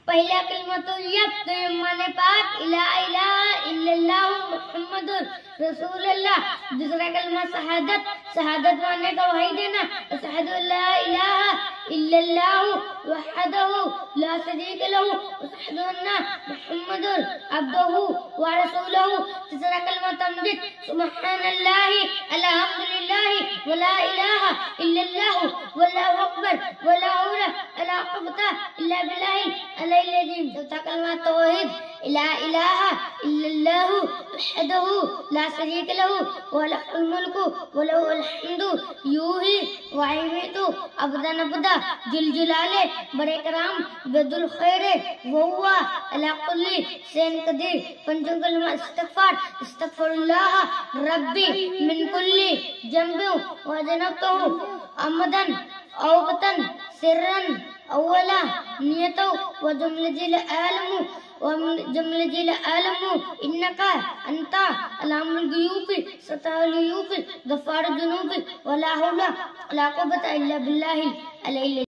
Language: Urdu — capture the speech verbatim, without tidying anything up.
پہلا کلمۃ الحق تو ایمان پاک لا الہ الا اللہ محمد رسول اللہ. دوسرا کلمہ شہادت, شہادت ماننے کا گواہی دینا. اشہد ان لا الہ الا اللہ وحدہ لا شریک لہ واشہد ان محمد عبدہ ورسولہ. تیسرا کلمہ تمجید, سبحان اللہ الحمدللہ ولا الہ الا اللہ واللہ اکبر ولا حول ولا قوة الا باللہ العلی العظیم. چوتھا کلمہ توحید, لا الہ الا اللہ وحدہ لا شریک لہ وله الملک وله الحمد یحیی ویمیت ابدا ابدا ذو الجلال بڑے کرام بد الخیر وهو علی کل شیء قدیر. پنجم کلمہ استغفار, استغفر اللہ ربی من کل ذنب وذنبته عمدا او خطأ سرا اولا نیتا وجملة العالم وجملة العالم انك انت علام الغیوب ستار الغیوب غفار الذنوب ولا حول ولا قوة الا باللہ العلی العظیم.